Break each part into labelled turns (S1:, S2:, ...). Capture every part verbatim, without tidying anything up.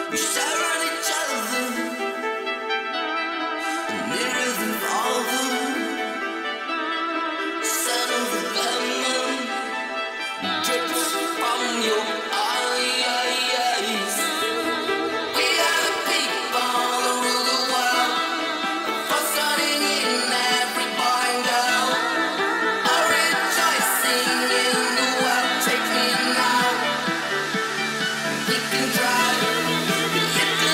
S1: We stare at each other, nearer than farther. Scent of the lemon drips from your eyes. We are the people who rule the world, fussing in every boy and girl. Are rejoicing in the world. Take me now. We can drive. We hit the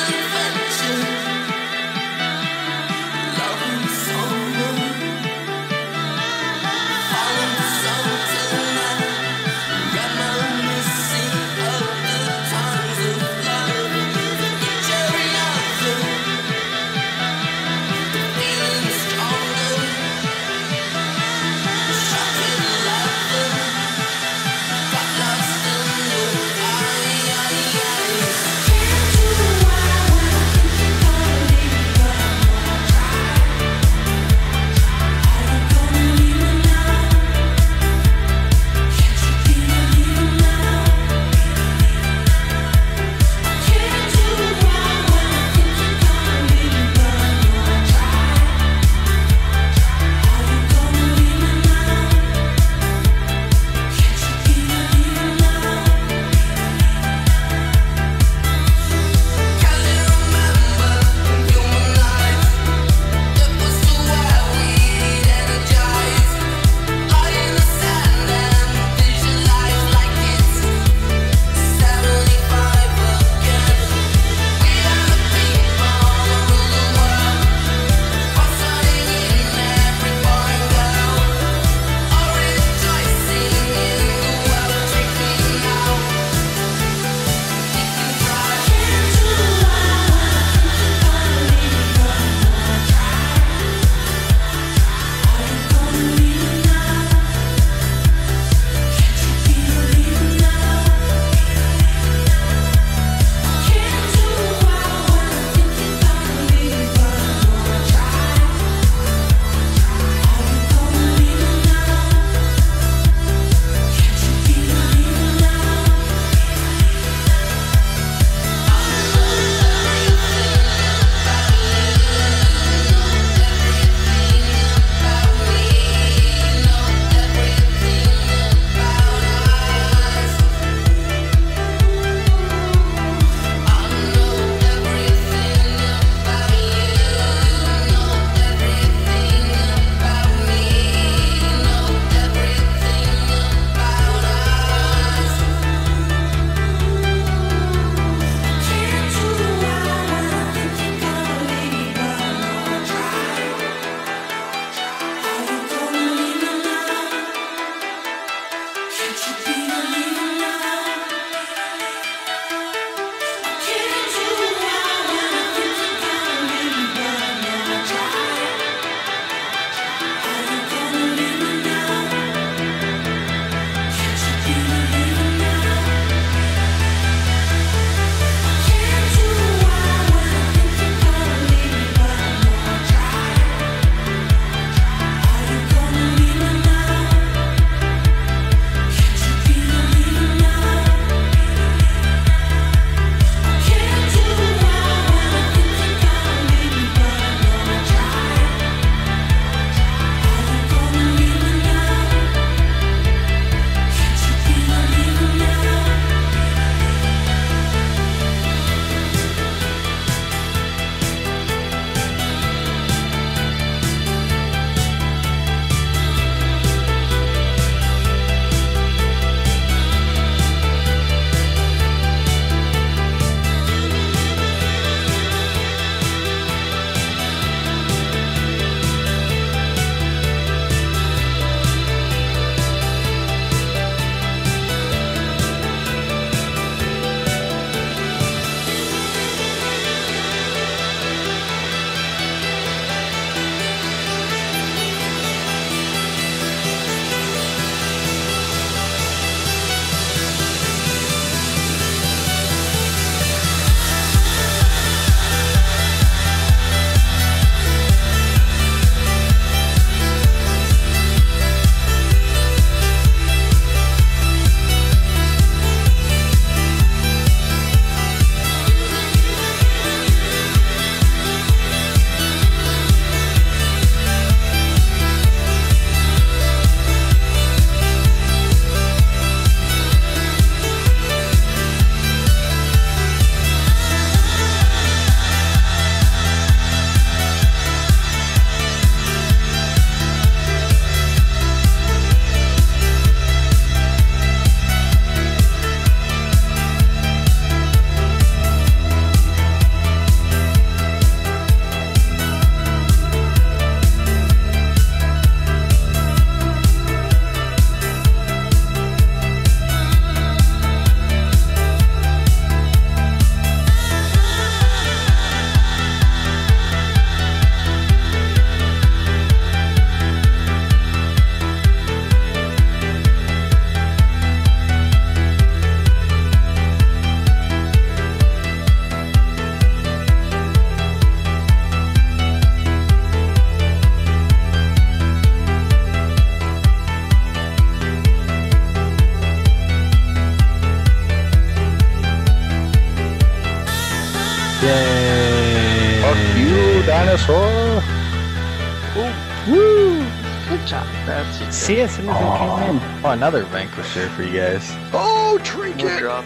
S2: Yay!
S3: Fuck you, dinosaur!
S2: Ooh. Woo!
S4: Good job.
S5: That's it.
S2: See, as soon as I came in.
S3: Oh, another Vanquisher for you guys.
S5: Oh, trinket! Drop.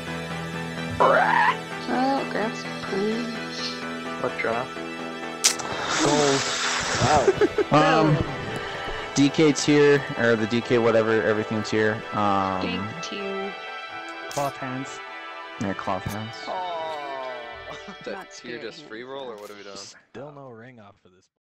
S4: Oh, grab some coins.
S5: What drop?
S2: Gold.
S3: Wow. um, D K tier, or the D K whatever, everything's here. Um,
S4: Big tier.
S2: Cloth hands.
S3: yeah, cloth hands.
S5: Oh,
S4: Not
S5: that tier
S4: scary
S5: just free roll, or what are we doing?
S2: Still no ring off of this.